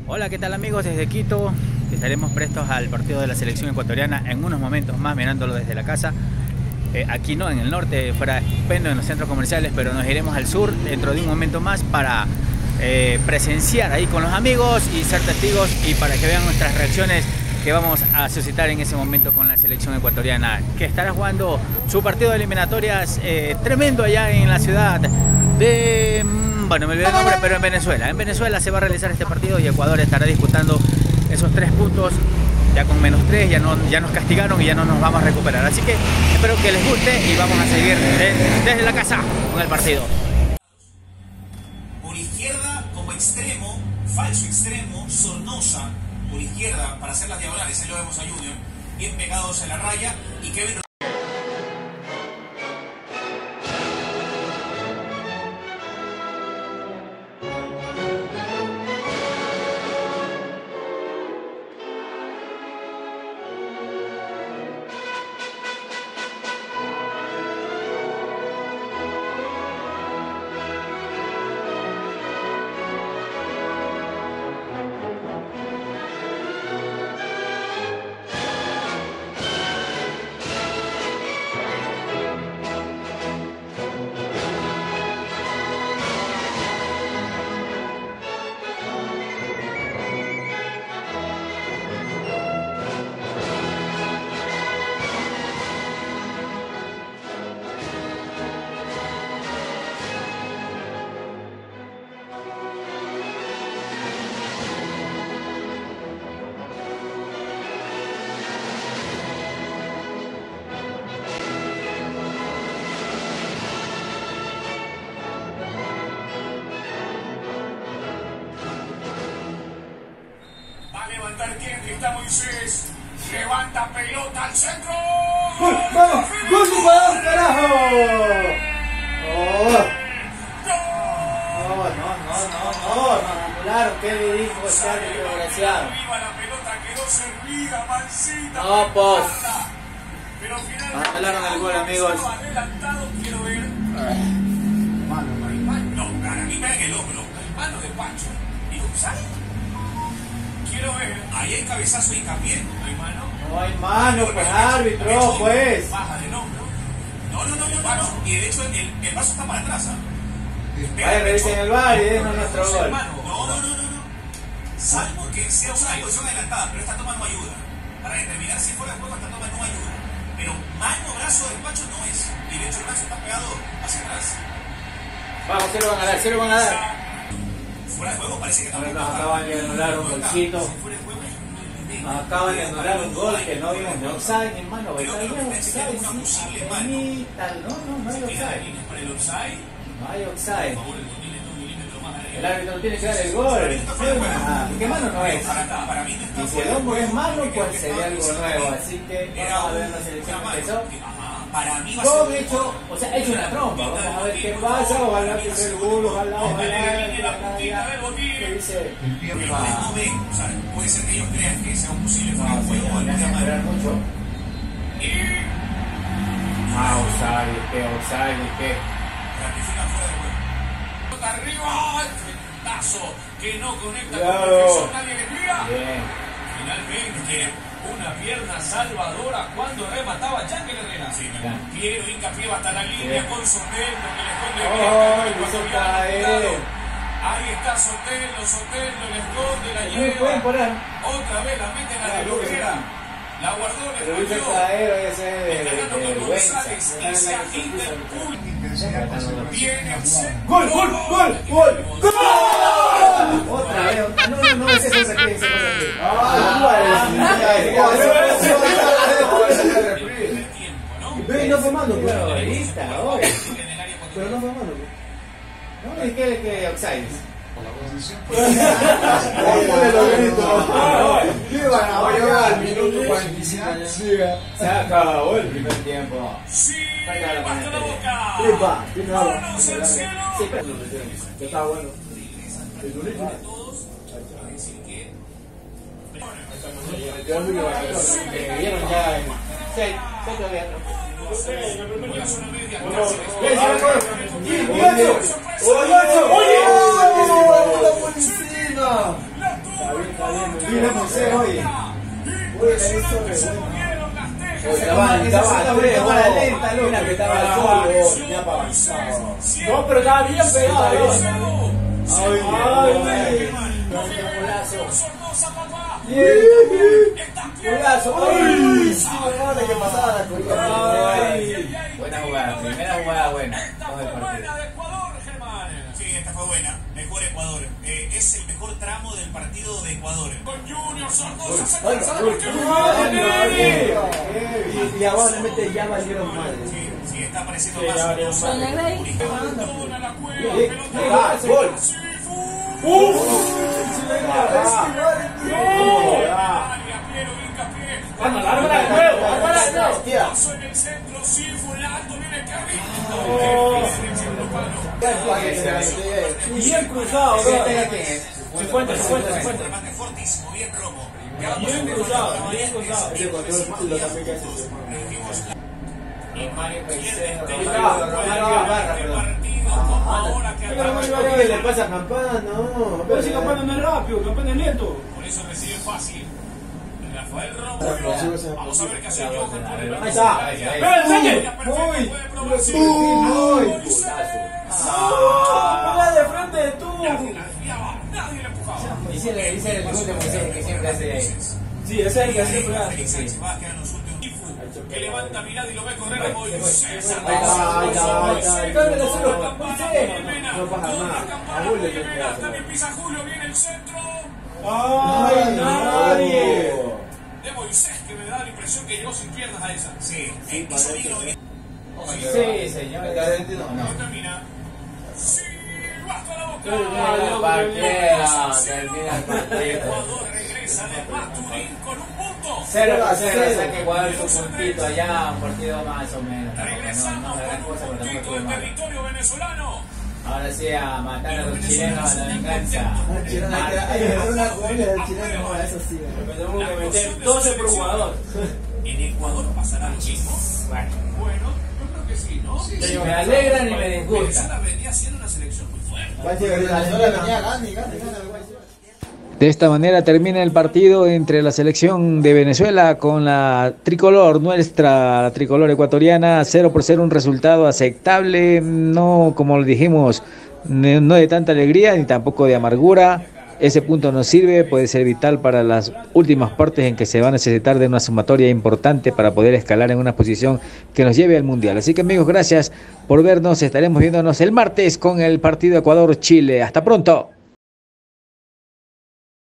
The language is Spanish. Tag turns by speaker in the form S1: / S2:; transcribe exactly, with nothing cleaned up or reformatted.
S1: Hola, ¿qué tal amigos? Desde Quito estaremos prestos al partido de la selección ecuatoriana en unos momentos más, mirándolo desde la casa. Eh, aquí no, en el norte, fuera estupendo en los centros comerciales, pero nos iremos al sur dentro de un momento más para eh, presenciar ahí con los amigos y ser testigos y para que vean nuestras reacciones que vamos a suscitar en ese momento con la selección ecuatoriana, que estará jugando su partido de eliminatorias eh, tremendo allá en la ciudad de... Bueno, me olvidé el nombre, pero en Venezuela. En Venezuela se va a realizar este partido y Ecuador estará disputando esos tres puntos. Ya con menos tres, ya, no, ya nos castigaron y ya no nos vamos a recuperar. Así que espero que les guste y vamos a seguir de, desde la casa con el partido.
S2: Por izquierda como extremo, falso extremo, Sornosa. Por izquierda para hacer las diagonales, ahí lo vemos a Junior. Bien pegados a la raya y Kevin... Kendrick, está Moisés, levanta pelota al centro.
S3: ¡Gol! ¡Vamos! ¡Gol de Ecuador, carajo! ¡Oh! No, no, no, no, no, no, anularon, ¿qué le dijo ese árbitro desgraciado?
S2: Arriba la pelota quedó servida, Mancita.
S3: No, pues.
S2: Pero finalmente
S3: anularon el gol, amigos.
S2: Adelantado, quiero ver.
S3: Mano, mano.
S2: No, para mí me da en el hombro. Mano de Pancho. ¿Y González? Quiero ver, ahí hay cabezazo y hincapié, no hay mano.
S3: No hay mano, pues árbitro, pues.
S2: Baja del hombro. No, no, no, no, no, no. Y de hecho el, el vaso está para atrás.
S3: Vaya, revisen el bar y denos nuestro gol.
S2: No, no, no, no, no. Salvo que sea una posición adelantada, pero esta toma no ayuda. Para determinar si fuera de juego, esta toma no ayuda. Pero mano, brazo del Pacho no es. Y de hecho el brazo está pegado hacia atrás.
S3: Vamos, se lo van a dar, se lo van a dar.
S2: Fuera de juego parece que tampoco.
S3: Nos acaban de anular un golcito. Nos acaban de anular un gol que no vimos de offside, hermano.
S2: Creo que lo que está es una posible mano.
S3: No, no, no hay offside.
S2: Para el offside.
S3: No hay offside. El árbitro no tiene que dar el gol. ¿Qué mano no es? Y si el hombro es malo, pues sería algo nuevo. Así que vamos a ver la selección que empezó.
S2: Para mí va a
S3: Yo
S2: ser
S3: he hecho, o sea, he hecho una trompa. Vamos a ver qué pasa. Ojalá que sea el gol, ojalá, ojalá. ¿Qué dice?
S2: No ven, o sea, puede ser que ellos crean que sea un posible fuera de juego.
S3: No, sí, esperar mucho. Ah, offside, qué offside, qué.
S2: Ratifica fuera de juego. Arriba, el frentazo que no conecta con
S3: Claro.
S2: perfección, nadie le pega.
S3: Bien.
S2: Finalmente, una pierna salvadora cuando remataba Yángel Herrera. Sí, Piero hincapié va hasta la línea con Sotelo que le esconde bien.
S3: Oh, lo hizo caer.
S2: Ahí está Sotelo, Sotelo le esconde, la
S3: No pueden
S2: lleva.
S3: parar.
S2: Otra vez la mete en la
S3: Ah,
S2: delantera. La guardó, le
S3: Pero lo hizo
S2: escondió.
S3: caer, ese de
S2: Está ganando con
S3: vergüenza.
S2: González y se agita el público. Viene el centro.
S3: ¡Gol, gol, gol, gol! ¡Gol! Otra vez, no, no, no, ese es aquí, ese es aquí. Ve, no fue mano, pero lista, oye. Pero no fue mano. No, es que que offside.
S4: Al minuto cuarenta y cinco.
S3: Se acabó el primer tiempo.
S2: Sí, basta la boca. Manos al cielo.
S3: Está bueno.
S2: Todos a decir que
S3: Vieron ya en seis, seis todavía.
S2: la zona media.
S3: ¡Oye! ¡Oye! ¡Oye!
S2: La tuvo
S4: Mira, José, oye. Oye, la hizo de
S3: Oye, estaba, estaba tres,
S4: para lenta, loco.
S3: Mira que estaba solo.
S4: Ya para avanzar.
S5: No, pero estaba bien pegado.
S4: Ay, ay,
S3: Golazo,
S4: ay, sí, madre, que pasada la colgada.
S3: buena jugada, primera jugada buena. Todo el partido.
S2: Sí, esta fue buena. Mejor Ecuador. Eh, es el mejor tramo del partido de Ecuador. Con Junior Sornosa.
S4: Y ahora realmente ya valieron mal.
S2: Sí, sí, está apareciendo más.
S4: Gol.
S5: Vamos, larga de nuevo, larga de nuevo.
S2: Paso en el centro, sí, Fulano viene que
S5: Bien cruzado, bro. cincuenta, cincuenta, cincuenta.
S2: Remate fortísimo, bien Romo.
S5: Bien cruzado, bien cruzado.
S4: ¿Qué le pasa a Campana? No.
S5: Pero si Campana no es rápido, Campana es lento.
S2: Por eso recibe fácil. Rafael Romo. Vamos a ver qué hace Johan por el
S4: Ahí está.
S5: ¡Pero enseñe!
S2: Uy,
S4: Uy.
S5: ¡Pega de frente tú!
S2: nadie le empujaba.
S3: Dice el dice el Guti Moisés que siempre hace.
S5: Sí, ese es el que siempre hace.
S2: Félix Sánchez Vázquez en los últimos. Ifu, que levanta mirada y lo ve correr a Moisés.
S4: Ahí está, ahí está, ahí está.
S2: No
S4: pasa nada. A Julio le queda.
S2: También pisa Julio, viene el centro.
S5: ¡Ay, nadie!
S2: De Moisés, que me da la impresión que llegó sin piernas a esa. Sí, sí, hizo bien lo bien.
S3: Sí, señor.
S2: No termina. Sí, bajo la boca.
S3: No, partida, termina el partido.
S2: Ecuador regresa de Maturín con un punto.
S3: Cero a cero, o sea que Ecuador su puntito allá, un partido más o menos. No, no,
S2: Regresamos
S3: no, gran
S2: con
S3: cosa,
S2: un
S3: pero
S2: puntito
S3: tampoco
S2: en
S3: mal.
S2: territorio venezolano.
S3: Ahora sí a matar a los chilenos a la venganza.
S4: Hay que hacer una jugada del chileno, eso sí.
S5: Tenemos que meter doce por jugador.
S2: ¿En Ecuador pasará lo mismo?
S3: Bueno,
S2: Bueno, yo creo que sí, ¿no?
S3: me alegra ni me disgusta.
S2: Venezuela venía siendo una selección muy fuerte.
S4: venía, gane, gane, gane.
S1: De esta manera termina el partido entre la selección de Venezuela con la tricolor nuestra, la tricolor ecuatoriana, cero por cero, un resultado aceptable, no como lo dijimos, no de tanta alegría ni tampoco de amargura. Ese punto nos sirve, puede ser vital para las últimas partes en que se va a necesitar de una sumatoria importante para poder escalar en una posición que nos lleve al Mundial. Así que amigos, gracias por vernos, estaremos viéndonos el martes con el partido Ecuador-Chile. Hasta pronto.